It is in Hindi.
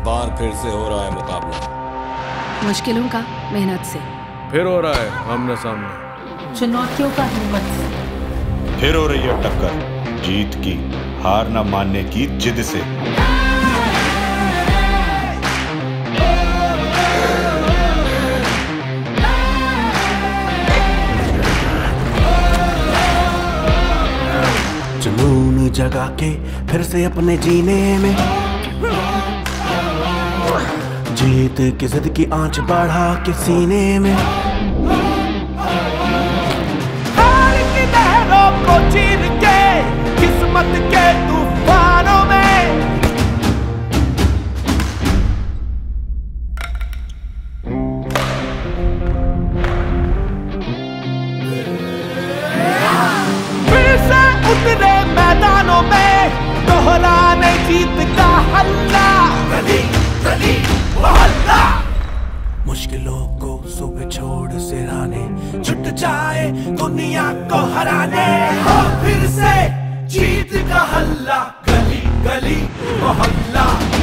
बार फिर से हो रहा है मुकाबला। मुश्किलों का मेहनत से, फिर हो रहा है आमने सामने चुनौतियों का हिम्मत से, फिर हो रही है टक्कर जीत की हार न मानने की जिद से। जुनून जगा के फिर से अपने जीने में, जीत की जिद की आंच बढ़ा के सीने में, हार की लहरों को चीर के किस्मत के तूफानों में, फिर से उतरे मैदानों में दोहराने जीत का हल्ला। गली गली मोहल्ला, मुश्किलों को सुबह छोड़ सिराने, छुट जाए दुनिया को हराने, हो फिर से जीत का हल्ला। गली गली मोहल्ला।